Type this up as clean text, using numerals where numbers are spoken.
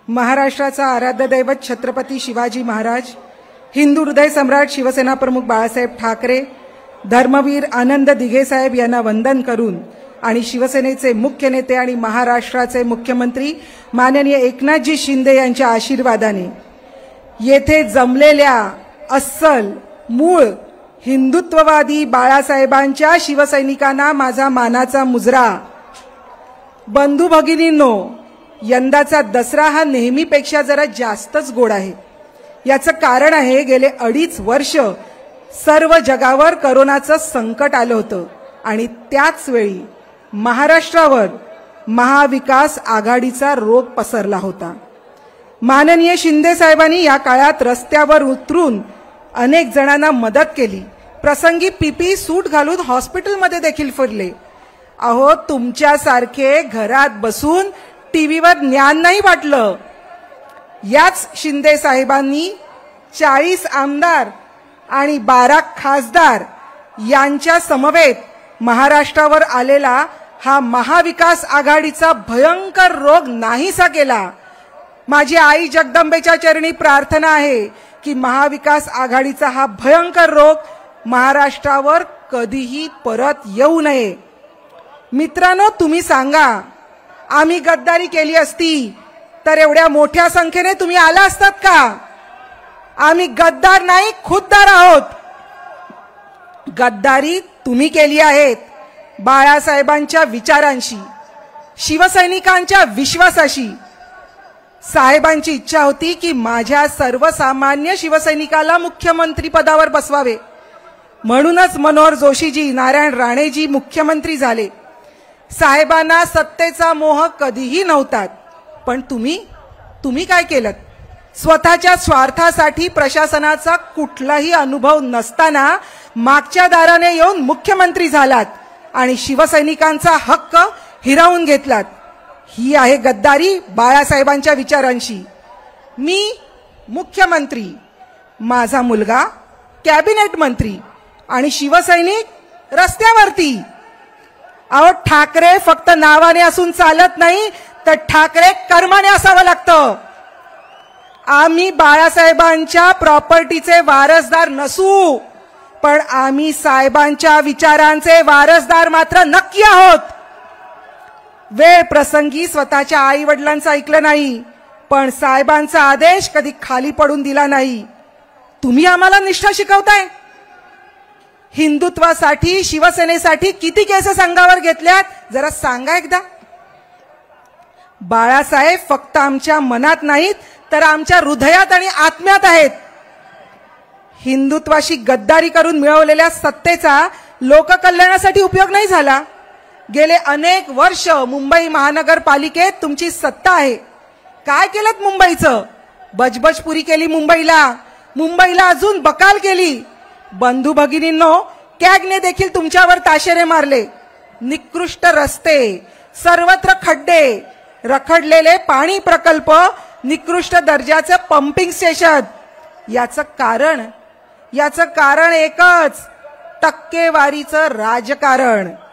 महाराष्ट्राचा आराध्य दैवत छत्रपती शिवाजी महाराज, हिंदू हृदय सम्राट शिवसेना प्रमुख बाळासाहेब ठाकरे, धर्मवीर आनंद दिघे साहेब यांना वंदन करून आणि शिवसेनेचे मुख्य नेते आणि महाराष्ट्राचे मुख्यमंत्री माननीय एकनाथजी शिंदे यांच्या आशीर्वादाने येथे जमलेल्या अस्सल मूळ हिंदुत्ववादी बाळासाहेबांच्या शिवसैनिकांना माझा मानाचा मुजरा। बंधू भगिनींनो, यंदाचा दसरा हा नेहमीपेक्षा जरा जास्तच गोड आहे। याचं कारण आहे गेले 2.5 वर्ष सर्व जगावर कोरोनाचं संकट आलं होतं आणि त्याच वेळी महाराष्ट्रावर महाविकास आघाडीचा रोग पसरला होता। माननीय शिंदे साहेबांनी या काळात रस्त्यावर उतरून अनेक जणांना मदत केली, प्रसंगी पीपी सूट घालून हॉस्पिटलमध्ये देखील फिरले। अहो, तुमच्यासारखे घरात बसून टीव्हीवर ज्ञान नाही वाटलं। याच शिंदे साहेबांनी 40 आमदार आणि 12 खासदार यांच्या समवेत महाराष्ट्रावर आलेला हा महाविकास आघाडीचा भयंकर रोग नाहीसा केला। माझी आई जगदंबेच्या चरणी प्रार्थना आहे की महाविकास आघाडीचा हा भयंकर रोग महाराष्ट्रावर कधीही परत येऊ नये। मित्रांनो, तुम्ही सांगा, आम्ही गद्दारी केली असती तर एवढ्या मोठ्या संख्येने तुम्ही आला असतात का? आम्ही गद्दार नाही, खुद्दार आहोत। गद्दारी तुम्ही केली आहेत बाळासाहेबांच्या विचारांशी, शिवसैनिकांच्या विश्वासाशी। साहेबांची इच्छा होती की माझ्या सर्वसामान्य शिवसैनिकाला मुख्यमंत्री पदावर बसवावे, म्हणूनच मनोहर जोशीजी, नारायण राणेजी मुख्यमंत्री झाले। साहेबांना सत्तेचा मोह कधीही नव्हता, पण तुम्ही काय केलं? स्वतःच्या स्वार्थासाठी प्रशासनाचा कुठलाही अनुभव नसताना मागच्या दाराने येऊन मुख्यमंत्री झालात आणि शिवसैनिकांचा हक्क हिरावून घेतलात। ही आहे गद्दारी बाळासाहेबांच्या विचारांशी। मी मुख्यमंत्री, माझा मुलगा कॅबिनेट मंत्री आणि शिवसैनिक रस्त्यावरती। अहो, ठाकरे फक्त नावाने असून चालत नाही, तर ठाकरे कर्माने असावं लागतं। आम्ही बाळासाहेबांच्या प्रॉपर्टीचे वारसदार नसू, पण आम्ही साहेबांच्या विचारांचे वारसदार मात्र नक्की आहोत। वेळ प्रसंगी स्वतःच्या आई वडिलांचं ऐकलं नाही, पण साहेबांचा आदेश कधी खाली पडून दिला नाही। तुम्ही आम्हाला निष्ठा शिकवताय। हिंदुत्वासाठी, शिवसेनेसाठी किती केसेस अंगावर घेतल्यात जरा सांगा एकदा। बाळासाहेब फक्त आमच्या मनात नाहीत, तर आमच्या हृदयात आणि आत्म्यात आहेत। हिंदुत्वाशी गद्दारी करून मिळवलेल्या सत्तेचा लोककल्याणासाठी उपयोग नाही झाला। गेले अनेक वर्ष मुंबई महानगरपालिकेत तुमची सत्ता आहे। काय केलं मुंबईचं? बजबजपुरी केली मुंबईला अजून बकाल केली। बंधू भगिनींनो, कॅगने देखील तुमच्यावर ताशेरे मारले। निकृष्ट रस्ते, सर्वत्र खड्डे, रखडलेले पाणी प्रकल्प, निकृष्ट दर्जाचं पंपिंग स्टेशन। याचं कारण एकच, टक्केवारीचं राजकारण।